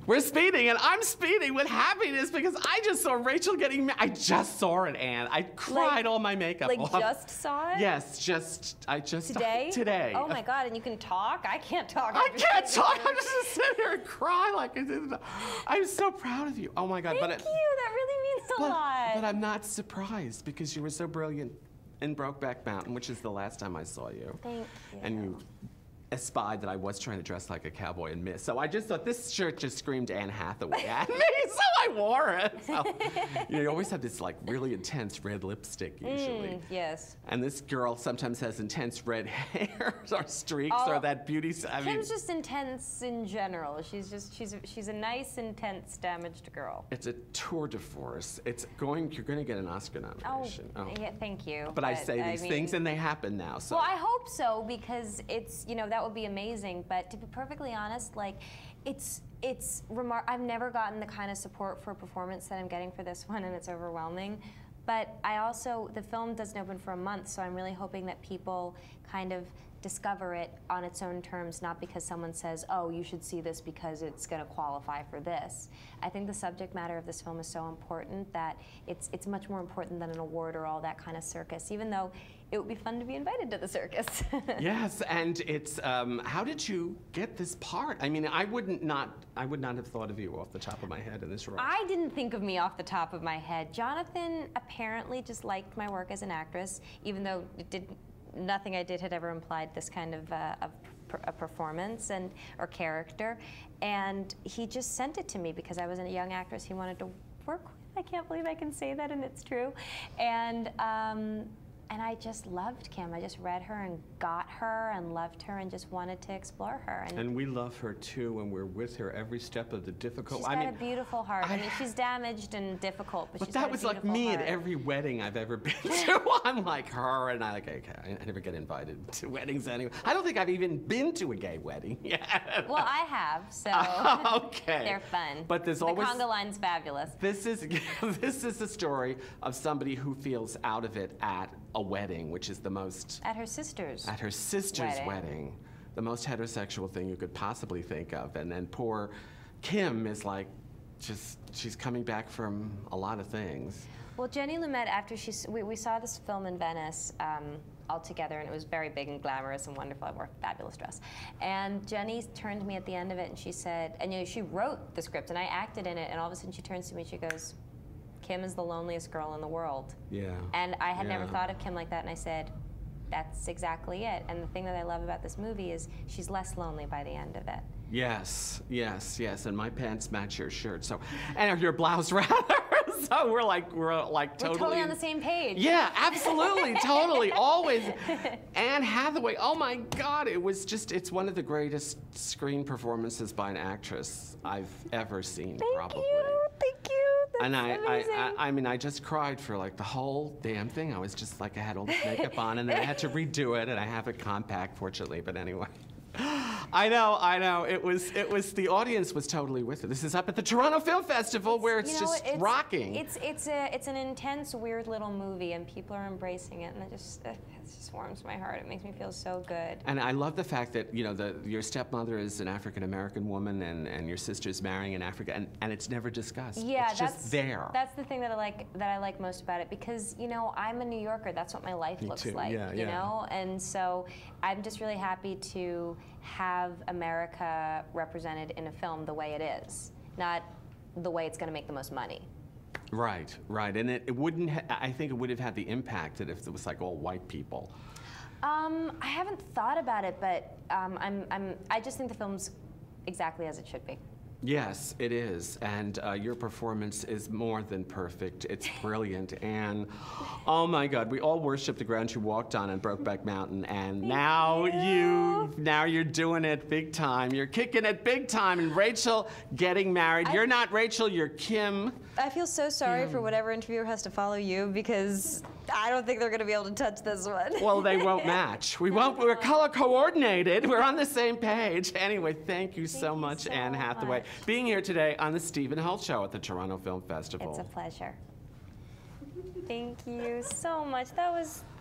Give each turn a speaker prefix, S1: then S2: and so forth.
S1: We're speeding, and I'm speeding with happiness because I just saw Rachel getting married. I just saw it, Anne. I cried all my makeup off.
S2: Like just saw it?
S1: Yes, I just
S2: today?
S1: Today.
S2: Oh my God! And you can talk? I can't talk.
S1: I can't talk. I'm just gonna sit here and cry like I'm so proud of you. Oh my God!
S2: Thank you. That really means a lot.
S1: But I'm not surprised because you were so brilliant in Brokeback Mountain, which is the last time I saw you.
S2: Thank you.
S1: And you espied that I was trying to dress like a cowboy and missed. So I just thought this shirt just screamed Anne Hathaway at me, so I wore it. So, you always have this like really intense red lipstick usually.
S2: Yes.
S1: And this girl sometimes has intense red hair or streaks or that beauty.
S2: Kim's just intense in general. She's a nice, intense, damaged girl.
S1: It's a tour de force. You're going to get an Oscar nomination.
S2: Oh, yeah, thank you.
S1: But I say these things and they happen now. So.
S2: Well, I hope so because it's, that would be amazing. But to be perfectly honest, like, I've never gotten the kind of support for a performance that I'm getting for this one, and it's overwhelming. But the film doesn't open for a month, so I'm really hoping that people kind of discover it on its own terms, not because someone says, oh, you should see this because it's going to qualify for this. I think the subject matter of this film is so important that it's much more important than an award or all that kind of circus, even though it would be fun to be invited to the circus.
S1: Yes, and it's, how did you get this part? I mean, I would not have thought of you off the top of my head in this role.
S2: I didn't think of me off the top of my head. Jonathan apparently just liked my work as an actress, even though nothing I did had ever implied this kind of a performance or character. And he just sent it to me because I was a young actress he wanted to work with. I can't believe I can say that and it's true. And I just loved Kim. I just read her and got her and loved her and just wanted to explore her.
S1: And we love her too, and we're with her every step of the difficult.
S2: She's got a beautiful heart. I mean, she's damaged and difficult, but she's got a beautiful
S1: that was like me
S2: heart.
S1: At every wedding I've ever been to. I'm like her, and I never get invited to weddings anyway. I don't think I've even been to a gay wedding yet.
S2: Well, I have, so
S1: okay.
S2: They're fun.
S1: But there's always
S2: the conga line's fabulous.
S1: This is the story of somebody who feels out of it at a wedding, which is the most...
S2: At her sister's
S1: wedding. The most heterosexual thing you could possibly think of. And then poor Kim is like, she's coming back from a lot of things.
S2: Well, Jenny Lumet, after we saw this film in Venice all together, and it was very big and glamorous and wonderful. I wore a fabulous dress. And Jenny turned to me at the end of it and she said, and she wrote the script and I acted in it, and all of a sudden she turns to me and she goes, Kim is the loneliest girl in the world.
S1: Yeah.
S2: And I had never thought of Kim like that, and I said, that's exactly it. And the thing that I love about this movie is she's less lonely by the end of it.
S1: Yes, yes, yes. And my pants match your shirt, so, and your blouse rather. So we're totally
S2: on the same page.
S1: Yeah, absolutely, totally, always. Anne Hathaway, oh my God, it's one of the greatest screen performances by an actress I've ever seen, probably.
S2: Thank you. That's amazing.
S1: I mean, I just cried for like the whole damn thing. I was just like, I had all this makeup on, and then I had to redo it, and I have it compact, fortunately, but anyway. I know. It was the audience was totally with it. This is up at the Toronto Film Festival where it's just rocking.
S2: It's an intense, weird little movie, and people are embracing it, and it just warms my heart. It makes me feel so good.
S1: And I love the fact that your stepmother is an African-American woman, and your sister's marrying an African, and it's never discussed.
S2: Yeah,
S1: it's just there.
S2: That's the thing that I like most about it, because I'm a New Yorker. That's what my life looks like. You know, and so I'm just really happy to have America represented in a film the way it is, not the way it's going to make the most money.
S1: Right, and it wouldn't. I think it would have had the impact that if it was like all white people.
S2: I haven't thought about it, but I just think the film's exactly as it should be.
S1: Yes, it is, and your performance is more than perfect. It's brilliant, and oh my God, we all worship the ground you walked on Brokeback Mountain, and now you're doing it big time. You're kicking it big time, and Rachel getting married. You're not Rachel, you're Kim.
S2: I feel so sorry for whatever interviewer has to follow you, because I don't think they're going to be able to touch this one.
S1: Well, they won't match. We won't. We're color coordinated. We're on the same page. Anyway, thank you so much, Anne Hathaway, being here today on the Stephen Holt Show at the Toronto Film Festival.
S2: It's a pleasure. Thank you so much. That was